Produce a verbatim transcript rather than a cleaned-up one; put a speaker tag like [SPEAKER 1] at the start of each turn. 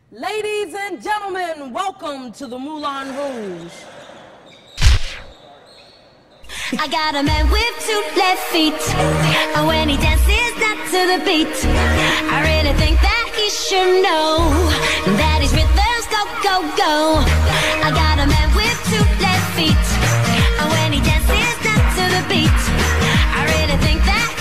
[SPEAKER 1] Ladies and gentlemen, welcome to the Moulin Rouge.
[SPEAKER 2] I got a man with two left feet, and when he dances not to the beat, I really think that he should know that his rhythms go, go, go. I got a man with two left feet, and when he dances not to the beat, I really think that